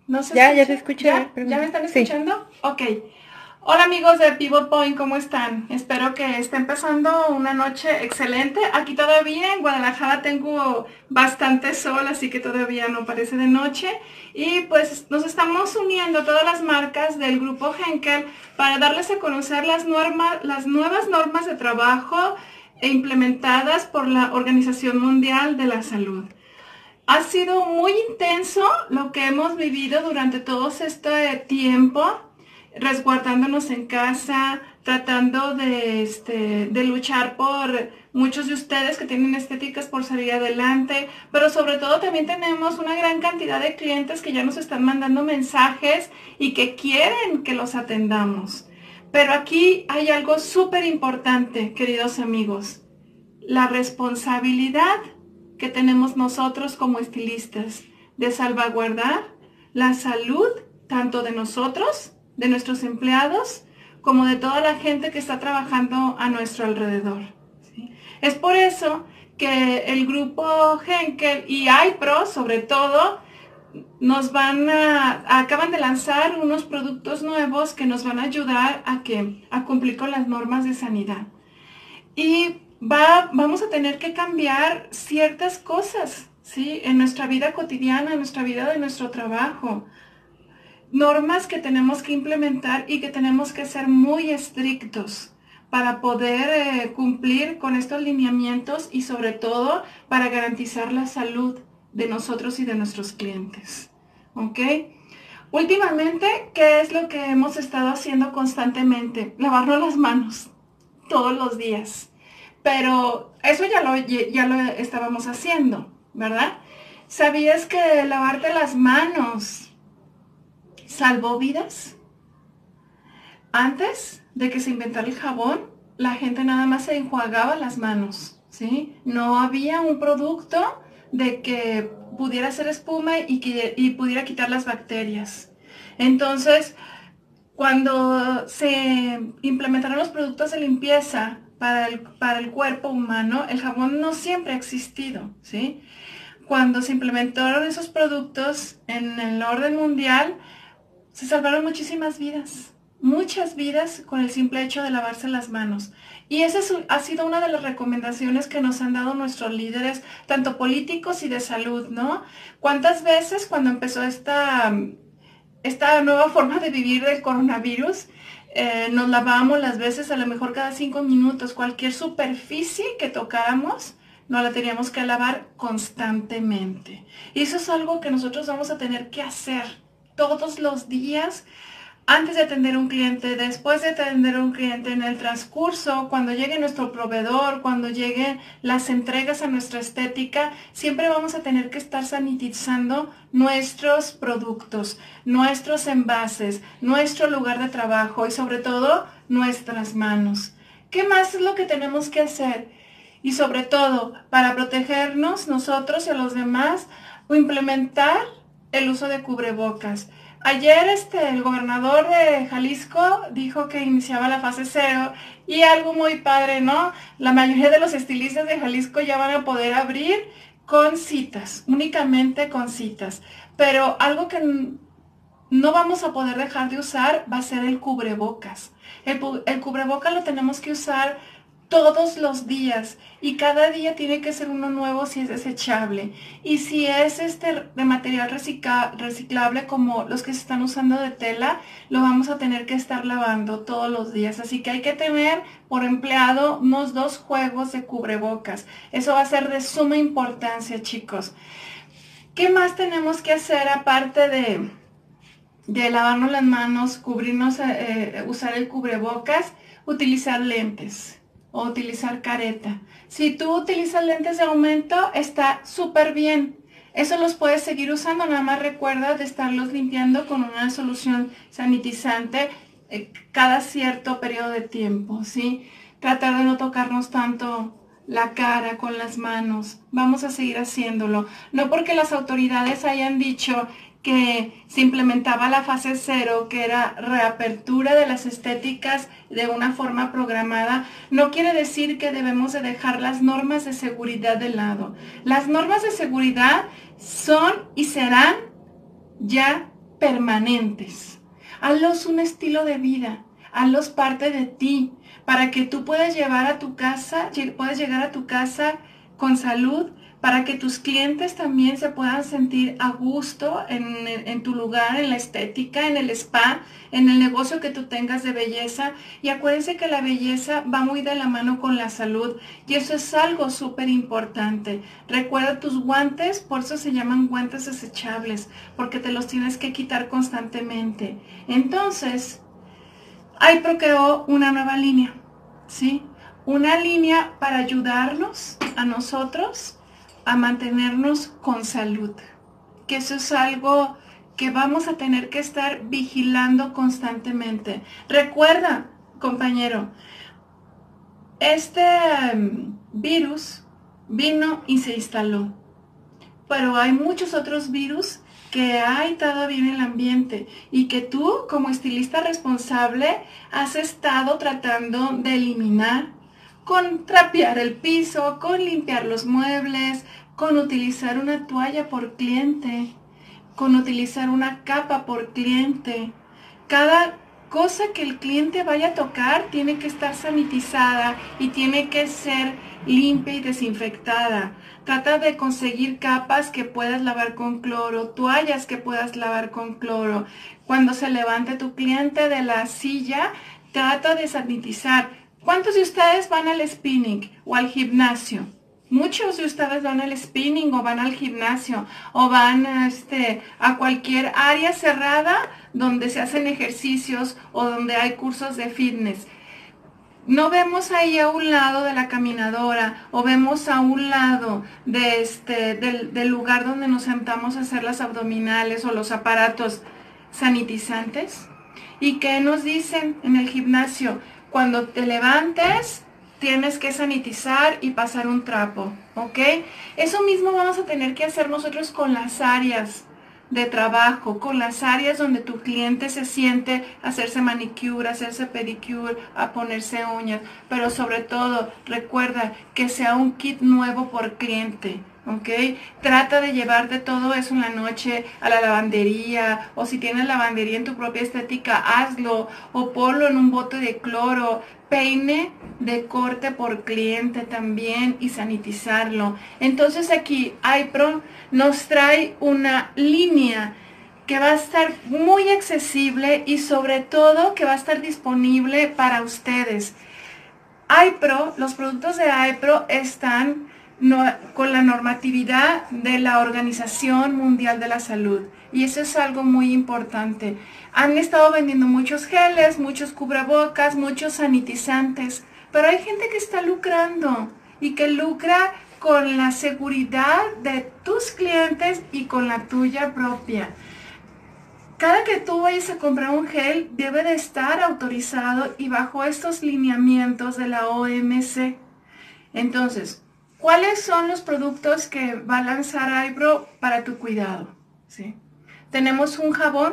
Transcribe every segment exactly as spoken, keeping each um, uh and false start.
¿No se Ya, ya se escucha? escucha. ¿Ya? ¿Ya me Pregunta. están Sí. escuchando? Ok. Hola amigos de Pivot Point, ¿cómo están? Espero que esté empezando una noche excelente. Aquí todavía en Guadalajara tengo bastante sol, así que todavía no parece de noche. Y pues nos estamos uniendo todas las marcas del grupo Henkel para darles a conocer las, normas, las nuevas normas de trabajo implementadas por la Organización Mundial de la Salud. Ha sido muy intenso lo que hemos vivido durante todo este tiempo, resguardándonos en casa, tratando de, este, de luchar por muchos de ustedes que tienen estéticas por salir adelante, pero sobre todo también tenemos una gran cantidad de clientes que ya nos están mandando mensajes y que quieren que los atendamos. Pero aquí hay algo súper importante, queridos amigos, la responsabilidad que tenemos nosotros como estilistas de salvaguardar la salud tanto de nosotros, de nuestros empleados, como de toda la gente que está trabajando a nuestro alrededor. ¿Sí? Es por eso que el grupo Henkel y iPro, sobre todo, nos van a, acaban de lanzar unos productos nuevos que nos van a ayudar a, que, a cumplir con las normas de sanidad. Y va, vamos a tener que cambiar ciertas cosas, ¿sí? En nuestra vida cotidiana, en nuestra vida de nuestro trabajo. Normas que tenemos que implementar y que tenemos que ser muy estrictos para poder eh, cumplir con estos lineamientos y sobre todo para garantizar la salud de nosotros y de nuestros clientes. ¿Ok? Últimamente, ¿qué es lo que hemos estado haciendo constantemente? Lavarnos las manos todos los días. Pero eso ya lo, ya lo estábamos haciendo, ¿verdad? ¿Sabías que lavarte las manos salvó vidas? Antes de que se inventara el jabón, la gente nada más se enjuagaba las manos, ¿sí? No había un producto de que pudiera hacer espuma y, que, y pudiera quitar las bacterias. Entonces, cuando se implementaron los productos de limpieza para el, para el cuerpo humano, el jabón no siempre ha existido, ¿sí? Cuando se implementaron esos productos en el orden mundial, se salvaron muchísimas vidas, muchas vidas con el simple hecho de lavarse las manos. Y esa es, ha sido una de las recomendaciones que nos han dado nuestros líderes, tanto políticos y de salud, ¿no? ¿Cuántas veces cuando empezó esta esta nueva forma de vivir del coronavirus, eh, nos lavábamos las veces a lo mejor cada cinco minutos? Cualquier superficie que tocáramos, nos la teníamos que lavar constantemente. Y eso es algo que nosotros vamos a tener que hacer todos los días, antes de atender a un cliente, después de atender a un cliente, en el transcurso, cuando llegue nuestro proveedor, cuando lleguen las entregas a nuestra estética, siempre vamos a tener que estar sanitizando nuestros productos, nuestros envases, nuestro lugar de trabajo y sobre todo nuestras manos. ¿Qué más es lo que tenemos que hacer? Y sobre todo, para protegernos nosotros y a los demás, o implementar el uso de cubrebocas. Ayer este, el gobernador de Jalisco dijo que iniciaba la fase cero y algo muy padre, ¿no? La mayoría de los estilistas de Jalisco ya van a poder abrir con citas, únicamente con citas. Pero algo que no vamos a poder dejar de usar va a ser el cubrebocas. El, el cubrebocas lo tenemos que usar todos los días y cada día tiene que ser uno nuevo si es desechable, y si es este de material recicla, reciclable como los que se están usando de tela, lo vamos a tener que estar lavando todos los días. Así que hay que tener por empleado unos dos juegos de cubrebocas. Eso va a ser de suma importancia, chicos. ¿Qué más tenemos que hacer aparte de, de lavarnos las manos, cubrirnos, eh, usar el cubrebocas? Utilizar lentes o utilizar careta. Si tú utilizas lentes de aumento, está súper bien. Eso los puedes seguir usando, nada más recuerda de estarlos limpiando con una solución sanitizante eh, cada cierto periodo de tiempo, ¿sí? Tratar de no tocarnos tanto la cara con las manos. Vamos a seguir haciéndolo. No porque las autoridades hayan dicho que se implementaba la fase cero, que era reapertura de las estéticas de una forma programada, no quiere decir que debemos de dejar las normas de seguridad de lado. Las normas de seguridad son y serán ya permanentes. Hazlos un estilo de vida, hazlos parte de ti, para que tú puedas llevar a tu casa, puedas llegar a tu casa con salud, para que tus clientes también se puedan sentir a gusto en, en tu lugar, en la estética, en el spa, en el negocio que tú tengas de belleza. Y acuérdense que la belleza va muy de la mano con la salud, y eso es algo súper importante. Recuerda tus guantes, por eso se llaman guantes desechables, porque te los tienes que quitar constantemente. Entonces, Aipro creó una nueva línea, ¿sí? Una línea para ayudarnos a nosotros a mantenernos con salud, que eso es algo que vamos a tener que estar vigilando constantemente. Recuerda, compañero, este um, virus vino y se instaló, pero hay muchos otros virus que hay todavía en el ambiente y que tú, como estilista responsable, has estado tratando de eliminar con trapear el piso, con limpiar los muebles, con utilizar una toalla por cliente, con utilizar una capa por cliente. Cada cosa que el cliente vaya a tocar tiene que estar sanitizada y tiene que ser limpia y desinfectada. Trata de conseguir capas que puedas lavar con cloro, toallas que puedas lavar con cloro. Cuando se levante tu cliente de la silla, trata de sanitizar. ¿Cuántos de ustedes van al spinning o al gimnasio? Muchos de ustedes van al spinning o van al gimnasio o van a, este, a cualquier área cerrada donde se hacen ejercicios o donde hay cursos de fitness. No vemos ahí a un lado de la caminadora o vemos a un lado de este, del, del lugar donde nos sentamos a hacer las abdominales o los aparatos sanitizantes. ¿Y qué nos dicen en el gimnasio? Cuando te levantes, tienes que sanitizar y pasar un trapo, ¿ok? Eso mismo vamos a tener que hacer nosotros con las áreas de trabajo, con las áreas donde tu cliente se siente a hacerse manicure, a hacerse pedicure, a ponerse uñas. Pero sobre todo, recuerda que sea un kit nuevo por cliente, ¿ok? Trata de llevarte todo eso en la noche a la lavandería, o si tienes lavandería en tu propia estética, hazlo, o ponlo en un bote de cloro. Peine de corte por cliente también y sanitizarlo. Entonces aquí Aipro nos trae una línea que va a estar muy accesible y sobre todo que va a estar disponible para ustedes. Aipro, los productos de Aipro están no, con la normatividad de la Organización Mundial de la Salud, y eso es algo muy importante. Han estado vendiendo muchos geles, muchos cubrebocas, muchos sanitizantes, pero hay gente que está lucrando y que lucra con la seguridad de tus clientes y con la tuya propia. Cada que tú vayas a comprar un gel debe de estar autorizado y bajo estos lineamientos de la O M C. Entonces, ¿cuáles son los productos que va a lanzar Aipro para tu cuidado? ¿Sí? Tenemos un jabón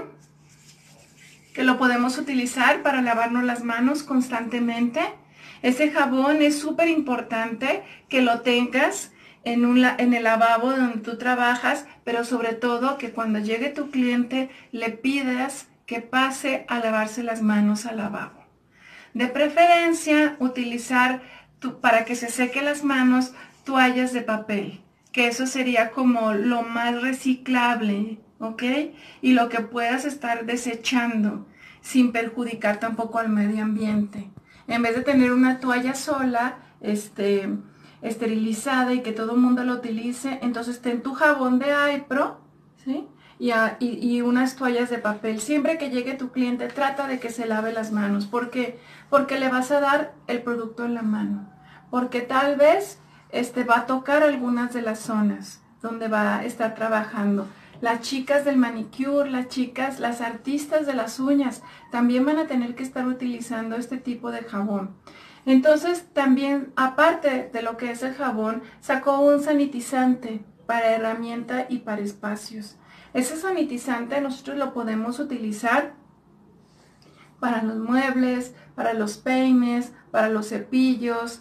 que lo podemos utilizar para lavarnos las manos constantemente. Ese jabón es súper importante que lo tengas en, un, en el lavabo donde tú trabajas, pero sobre todo que cuando llegue tu cliente le pidas que pase a lavarse las manos al lavabo. De preferencia, utilizar tu, para que se seque las manos, toallas de papel, que eso sería como lo más reciclable, ¿ok? Y lo que puedas estar desechando sin perjudicar tampoco al medio ambiente. En vez de tener una toalla sola, este, esterilizada y que todo el mundo lo utilice, entonces ten tu jabón de Aipro, ¿sí? Y, a, y, y unas toallas de papel. Siempre que llegue tu cliente, trata de que se lave las manos. ¿Por qué? Porque le vas a dar el producto en la mano. Porque tal vez este, va a tocar algunas de las zonas donde va a estar trabajando. Las chicas del manicure, las chicas, las artistas de las uñas, también van a tener que estar utilizando este tipo de jabón. Entonces, también, aparte de lo que es el jabón, sacó un sanitizante para herramienta y para espacios. Ese sanitizante nosotros lo podemos utilizar para los muebles, para los peines, para los cepillos.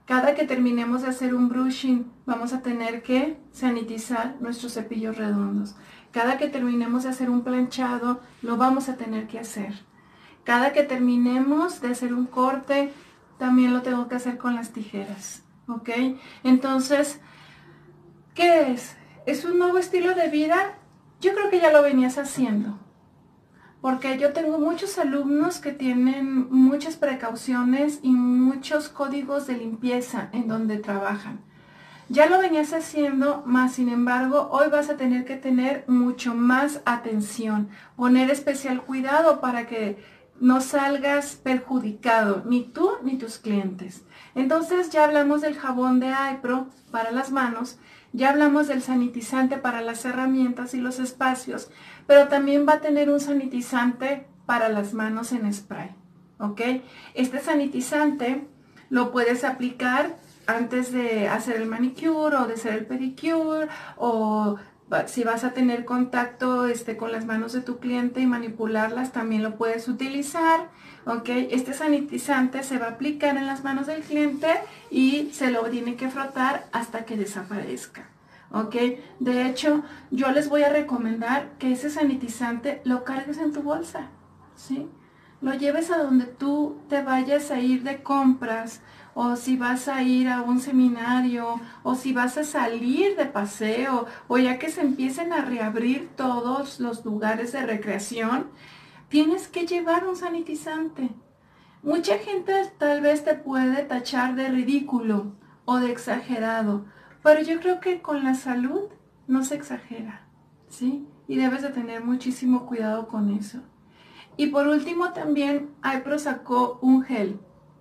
Cada que terminemos de hacer un brushing, vamos a tener que sanitizar nuestros cepillos redondos. Cada que terminemos de hacer un planchado, lo vamos a tener que hacer. Cada que terminemos de hacer un corte, también lo tengo que hacer con las tijeras, ¿ok? Entonces, ¿qué es? ¿Es un nuevo estilo de vida? Yo creo que ya lo venías haciendo, porque yo tengo muchos alumnos que tienen muchas precauciones y muchos códigos de limpieza en donde trabajan. Ya lo venías haciendo, más sin embargo, hoy vas a tener que tener mucho más atención, poner especial cuidado para que no salgas perjudicado, ni tú ni tus clientes. Entonces ya hablamos del jabón de iPro para las manos, ya hablamos del sanitizante para las herramientas y los espacios, pero también va a tener un sanitizante para las manos en spray, ¿ok? Este sanitizante lo puedes aplicar antes de hacer el manicure o de hacer el pedicure, o si vas a tener contacto este, con las manos de tu cliente y manipularlas, también lo puedes utilizar, ¿ok? Este sanitizante se va a aplicar en las manos del cliente y se lo tiene que frotar hasta que desaparezca, ¿ok? De hecho, yo les voy a recomendar que ese sanitizante lo cargues en tu bolsa, ¿sí? Lo lleves a donde tú te vayas a ir de compras, o si vas a ir a un seminario, o si vas a salir de paseo, o ya que se empiecen a reabrir todos los lugares de recreación, tienes que llevar un sanitizante. Mucha gente tal vez te puede tachar de ridículo o de exagerado, pero yo creo que con la salud no se exagera, ¿sí? Y debes de tener muchísimo cuidado con eso. Y por último también iPro sacó un gel.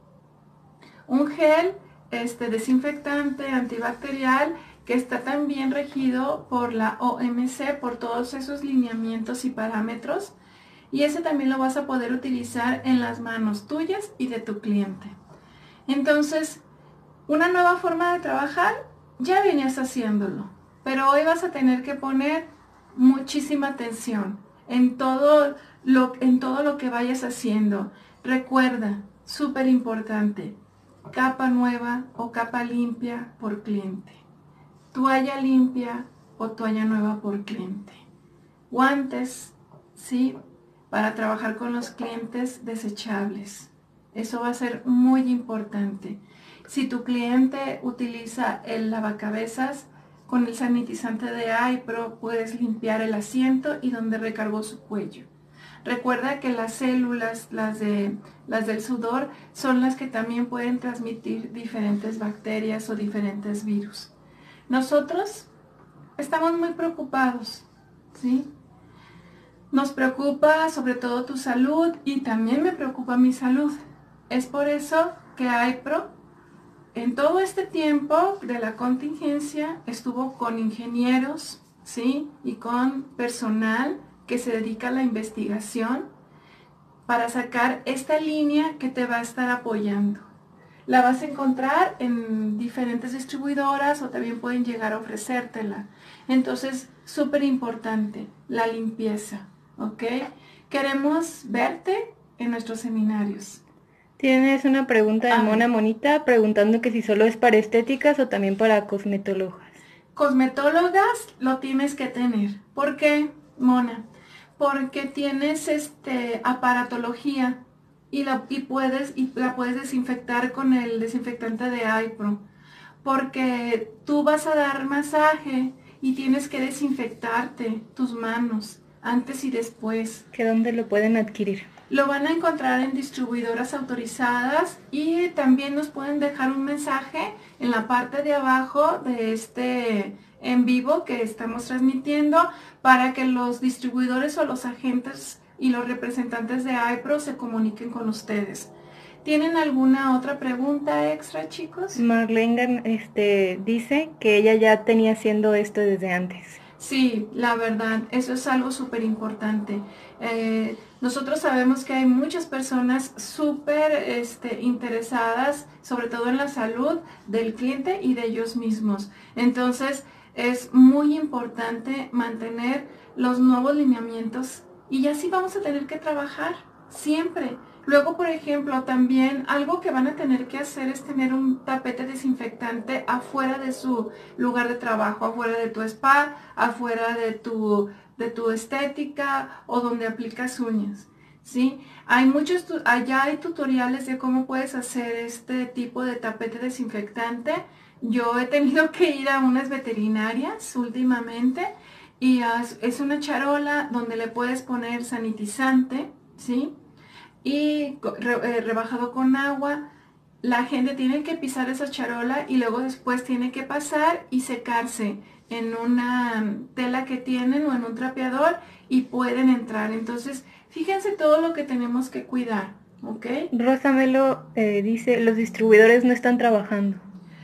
Un gel este, desinfectante antibacterial que está también regido por la O M C, por todos esos lineamientos y parámetros. Y ese también lo vas a poder utilizar en las manos tuyas y de tu cliente. Entonces, una nueva forma de trabajar, ya venías haciéndolo, pero hoy vas a tener que poner muchísima atención en todo lo, en todo lo que vayas haciendo. Recuerda, súper importante, capa nueva o capa limpia por cliente. Toalla limpia o toalla nueva por cliente. Guantes, ¿sí? Para trabajar con los clientes desechables. Eso va a ser muy importante. Si tu cliente utiliza el lavacabezas, con el sanitizante de iPro puedes limpiar el asiento y donde recargó su cuello. Recuerda que las células, las, de, las del sudor, son las que también pueden transmitir diferentes bacterias o diferentes virus. Nosotros estamos muy preocupados, ¿sí? Nos preocupa sobre todo tu salud y también me preocupa mi salud. Es por eso que iPro en todo este tiempo de la contingencia estuvo con ingenieros, ¿sí? Y con personal que se dedica a la investigación para sacar esta línea que te va a estar apoyando. La vas a encontrar en diferentes distribuidoras o también pueden llegar a ofrecértela. Entonces, súper importante, la limpieza, ¿ok? Queremos verte en nuestros seminarios. Tienes una pregunta de A Mona ver. Monita preguntando que si solo es para estéticas o también para cosmetólogas. Cosmetólogas lo tienes que tener. ¿Por qué, Mona? Porque tienes este aparatología y la, y puedes, y la puedes desinfectar con el desinfectante de iPro. Porque tú vas a dar masaje y tienes que desinfectarte tus manos antes y después. ¿Que dónde lo pueden adquirir? Lo van a encontrar en distribuidoras autorizadas y también nos pueden dejar un mensaje en la parte de abajo de este en vivo que estamos transmitiendo para que los distribuidores o los agentes y los representantes de iPro se comuniquen con ustedes. ¿Tienen alguna otra pregunta extra, chicos? Marlene este, dice que ella ya tenía haciendo esto desde antes. Sí, la verdad, eso es algo súper importante. Eh, nosotros sabemos que hay muchas personas súper este, interesadas, sobre todo en la salud del cliente y de ellos mismos. Entonces, es muy importante mantener los nuevos lineamientos y así vamos a tener que trabajar siempre. Luego, por ejemplo, también algo que van a tener que hacer es tener un tapete desinfectante afuera de su lugar de trabajo, afuera de tu spa, afuera de tu, de tu estética o donde aplicas uñas, ¿sí? Hay muchos, allá hay tutoriales de cómo puedes hacer este tipo de tapete desinfectante. Yo he tenido que ir a unas veterinarias últimamente y es una charola donde le puedes poner sanitizante, ¿sí? Y re, eh, rebajado con agua. La gente tiene que pisar esa charola y luego después tiene que pasar y secarse en una tela que tienen o en un trapeador y pueden entrar. Entonces, fíjense todo lo que tenemos que cuidar, ¿ok? Rosamelo eh, dice, los distribuidores no están trabajando.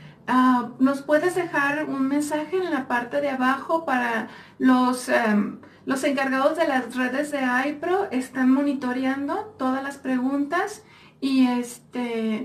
Uh, ¿Nos puedes dejar un mensaje en la parte de abajo para los... Um, Los encargados de las redes de iPro están monitoreando todas las preguntas y este,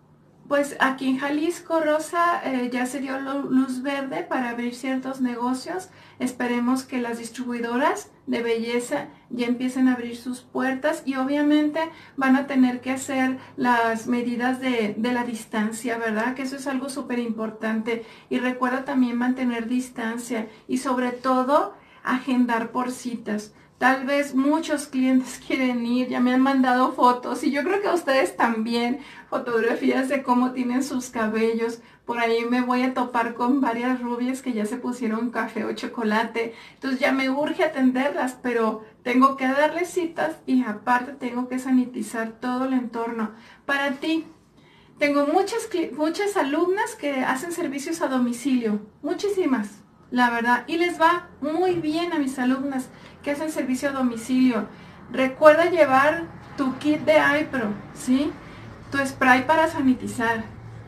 pues aquí en Jalisco, Rosa, eh, ya se dio luz verde para abrir ciertos negocios. Esperemos que las distribuidoras de belleza ya empiecen a abrir sus puertas y obviamente van a tener que hacer las medidas de, de la distancia, ¿verdad? Que eso es algo súper importante. Y recuerda también mantener distancia y sobre todo agendar por citas. Tal vez muchos clientes quieren ir, ya me han mandado fotos y yo creo que a ustedes también, fotografías de cómo tienen sus cabellos. Por ahí me voy a topar con varias rubias que ya se pusieron café o chocolate. Entonces ya me urge atenderlas, pero tengo que darles citas y aparte tengo que sanitizar todo el entorno. Para ti, tengo muchas, muchas alumnas que hacen servicios a domicilio, muchísimas, la verdad, y les va muy bien a mis alumnas que hacen servicio a domicilio. Recuerda llevar tu kit de iPro, ¿sí? Tu spray para sanitizar.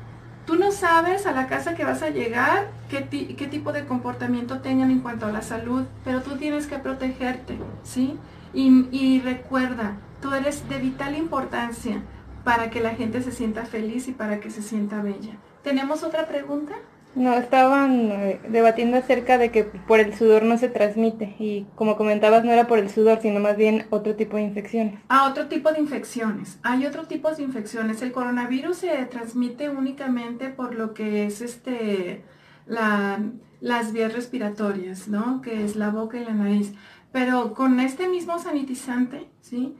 Tú no sabes a la casa que vas a llegar qué, qué tipo de comportamiento tengan en cuanto a la salud, pero tú tienes que protegerte, ¿sí? Y, y recuerda, tú eres de vital importancia para que la gente se sienta feliz y para que se sienta bella. ¿Tenemos otra pregunta? No, estaban eh, debatiendo acerca de que por el sudor no se transmite y como comentabas no era por el sudor, sino más bien otro tipo de infecciones. Ah, otro tipo de infecciones. Hay otro tipo de infecciones. El coronavirus se transmite únicamente por lo que es este, la, las vías respiratorias, ¿no? Que es la boca y la nariz. Pero con este mismo sanitizante, ¿sí?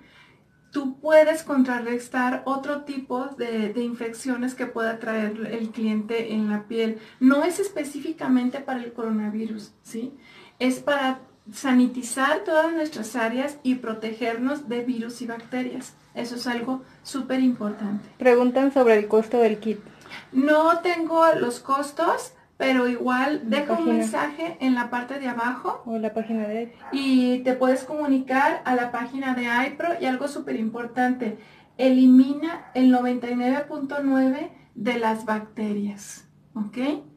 Tú puedes contrarrestar otro tipo de, de infecciones que pueda traer el cliente en la piel. No es específicamente para el coronavirus, ¿sí? Es para sanitizar todas nuestras áreas y protegernos de virus y bacterias. Eso es algo súper importante. Preguntan sobre el costo del kit. No tengo los costos, pero igual deja un mensaje en la parte de abajo. O la página de iPro. Y te puedes comunicar a la página de iPro y algo súper importante, elimina el noventa y nueve punto nueve de las bacterias, ¿ok?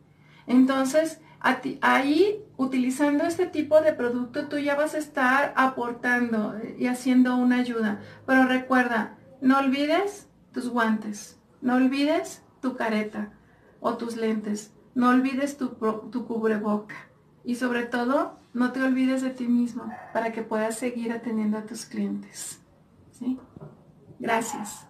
Entonces, a ti, ahí, utilizando este tipo de producto, tú ya vas a estar aportando y haciendo una ayuda. Pero recuerda, no olvides tus guantes, no olvides tu careta o tus lentes. No olvides tu, tu cubreboca y sobre todo, no te olvides de ti mismo para que puedas seguir atendiendo a tus clientes. ¿Sí? Gracias.